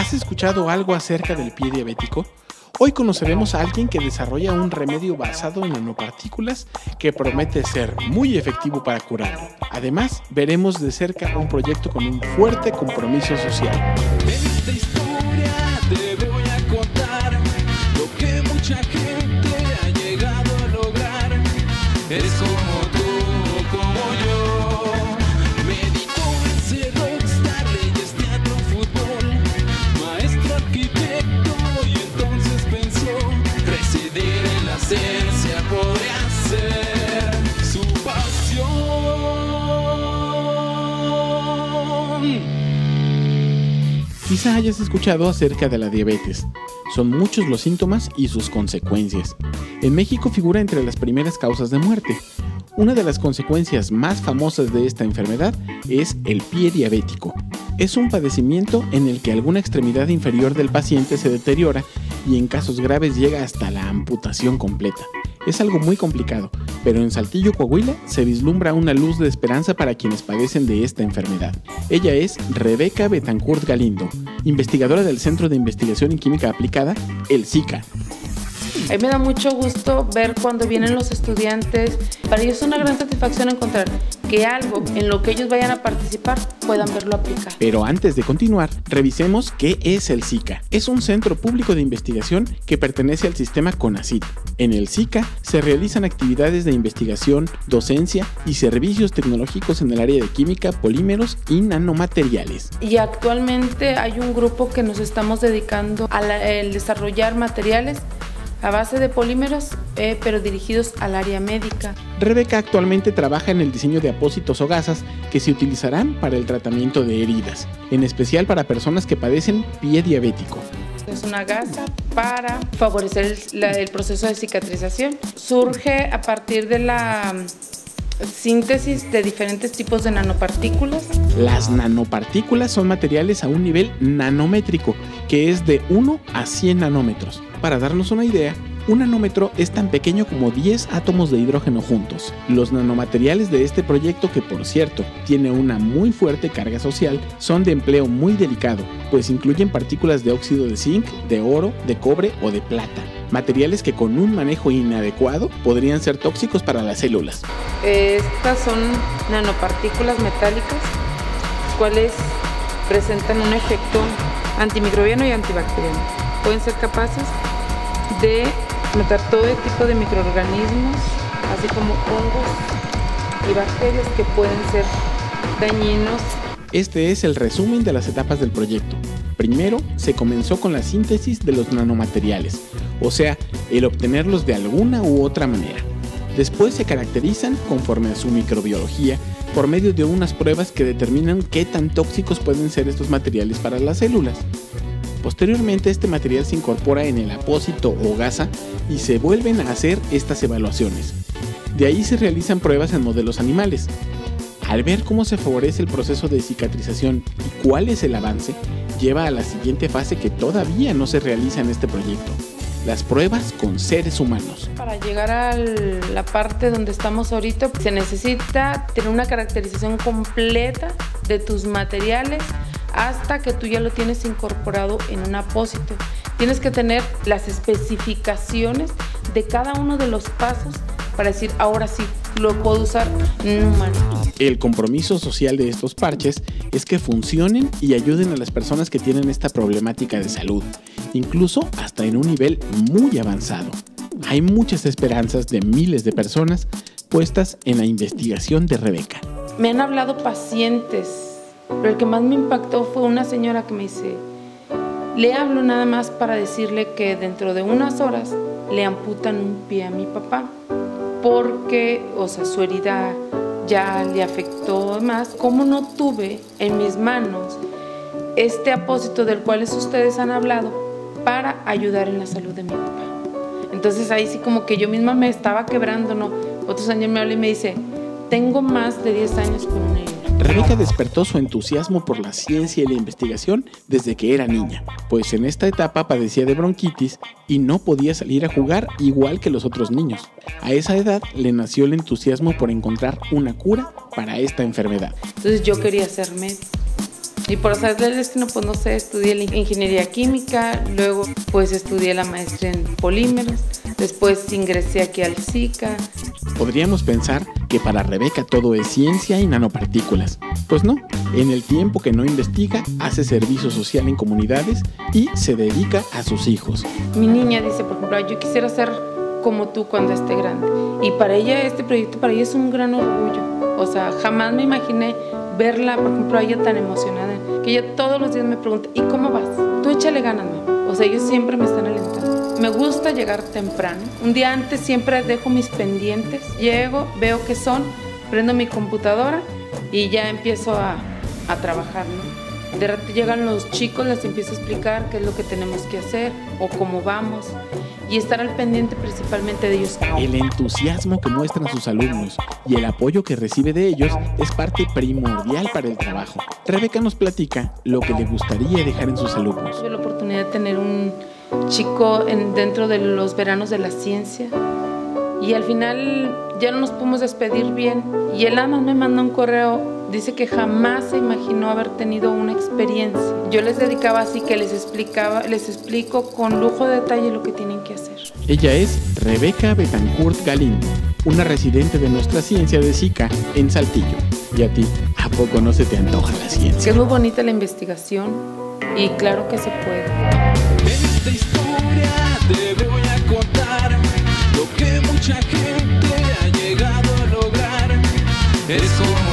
¿Has escuchado algo acerca del pie diabético? Hoy conoceremos a alguien que desarrolla un remedio basado en nanopartículas que promete ser muy efectivo para curarlo. Además, veremos de cerca un proyecto con un fuerte compromiso social. En esta historia te voy a contar lo que mucha gente ha llegado a lograr. Es como tú, como yo. Médico, ese rockstar, leyes, teatro, fútbol, maestro, arquitecto, y entonces pensó, residir en la ciencia podría ser su pasión. Quizá hayas escuchado acerca de la diabetes. Son muchos los síntomas y sus consecuencias. En México figura entre las primeras causas de muerte. Una de las consecuencias más famosas de esta enfermedad es el pie diabético. Es un padecimiento en el que alguna extremidad inferior del paciente se deteriora y en casos graves llega hasta la amputación completa. Es algo muy complicado, pero en Saltillo, Coahuila, se vislumbra una luz de esperanza para quienes padecen de esta enfermedad. Ella es Rebeca Betancourt Galindo, investigadora del Centro de Investigación en Química Aplicada, el SICA. A mí me da mucho gusto ver cuando vienen los estudiantes. Para ellos es una gran satisfacción encontrar que algo en lo que ellos vayan a participar puedan verlo aplicar. Pero antes de continuar, revisemos qué es el SICA. Es un centro público de investigación que pertenece al sistema CONACYT. En el SICA se realizan actividades de investigación, docencia y servicios tecnológicos en el área de química, polímeros y nanomateriales. Y actualmente hay un grupo que nos estamos dedicando al desarrollar materiales a base de polímeros, pero dirigidos al área médica. Rebeca actualmente trabaja en el diseño de apósitos o gasas que se utilizarán para el tratamiento de heridas, en especial para personas que padecen pie diabético. Es una gasa para favorecer el proceso de cicatrización. Surge a partir de la síntesis de diferentes tipos de nanopartículas. Las nanopartículas son materiales a un nivel nanométrico, que es de 1 a 100 nanómetros. Para darnos una idea, un nanómetro es tan pequeño como 10 átomos de hidrógeno juntos. Los nanomateriales de este proyecto, que por cierto tiene una muy fuerte carga social, son de empleo muy delicado, pues incluyen partículas de óxido de zinc, de oro, de cobre o de plata. Materiales que con un manejo inadecuado podrían ser tóxicos para las células. Estas son nanopartículas metálicas, las cuales presentan un efecto antimicrobiano y antibacteriano. Pueden ser capaces de matar todo tipo de microorganismos, así como hongos y bacterias que pueden ser dañinos. Este es el resumen de las etapas del proyecto. Primero, se comenzó con la síntesis de los nanomateriales, o sea, el obtenerlos de alguna u otra manera. Después se caracterizan conforme a su microbiología por medio de unas pruebas que determinan qué tan tóxicos pueden ser estos materiales para las células. Posteriormente, este material se incorpora en el apósito o gasa y se vuelven a hacer estas evaluaciones. De ahí se realizan pruebas en modelos animales. Al ver cómo se favorece el proceso de cicatrización y cuál es el avance, lleva a la siguiente fase que todavía no se realiza en este proyecto: las pruebas con seres humanos. Para llegar a la parte donde estamos ahorita, se necesita tener una caracterización completa de tus materiales hasta que tú ya lo tienes incorporado en un apósito. Tienes que tener las especificaciones de cada uno de los pasos para decir, ahora sí, lo puedo usar en un humano. El compromiso social de estos parches es que funcionen y ayuden a las personas que tienen esta problemática de salud, incluso hasta en un nivel muy avanzado. Hay muchas esperanzas de miles de personas puestas en la investigación de Rebeca. Me han hablado pacientes, pero el que más me impactó fue una señora que me dice, le hablo nada más para decirle que dentro de unas horas le amputan un pie a mi papá, porque, su herida ya le afectó más. Como no tuve en mis manos este apósito del cual ustedes han hablado para ayudar en la salud de mi papá. Entonces ahí sí como que yo misma me estaba quebrando, ¿no? Otro señor me habla y me dice, tengo más de 10 años con una herida. Rebeca despertó su entusiasmo por la ciencia y la investigación desde que era niña, pues en esta etapa padecía de bronquitis y no podía salir a jugar igual que los otros niños. A esa edad le nació el entusiasmo por encontrar una cura para esta enfermedad. Entonces yo quería ser médico. Y por azar del destino, pues no sé, estudié la ingeniería química, luego pues estudié la maestría en polímeros, después ingresé aquí al SICA. Podríamos pensar que para Rebeca todo es ciencia y nanopartículas. Pues no, en el tiempo que no investiga, hace servicio social en comunidades y se dedica a sus hijos. Mi niña dice, por ejemplo, yo quisiera ser como tú cuando esté grande. Y para ella, este proyecto para ella es un gran orgullo. O sea, jamás me imaginé verla, por ejemplo, a ella tan emocionada, que ella todos los días me pregunta, ¿y cómo vas? Tú échale ganas, mamá. O sea, ellos siempre me están alentando. Me gusta llegar temprano. Un día antes siempre dejo mis pendientes. Llego, veo qué son, prendo mi computadora y ya empiezo a trabajar, ¿no? De repente llegan los chicos, les empiezo a explicar qué es lo que tenemos que hacer o cómo vamos y estar al pendiente principalmente de ellos. El entusiasmo que muestran sus alumnos y el apoyo que recibe de ellos es parte primordial para el trabajo. Rebeca nos platica lo que le gustaría dejar en sus alumnos. Tuve la oportunidad de tener un chico dentro de los veranos de la ciencia y al final ya no nos pudimos despedir bien y él nada más me mandó un correo. Dice que jamás se imaginó haber tenido una experiencia. Yo les dedicaba así que les explico con lujo de detalle lo que tienen que hacer. Ella es Rebeca Betancourt Galindo, una residente de nuestra ciencia de SICA en Saltillo. ¿Y a ti, a poco no se te antoja la ciencia? Que es muy bonita la investigación y claro que se puede. En esta historia te voy a contar lo que mucha gente ha llegado a lograr. Es como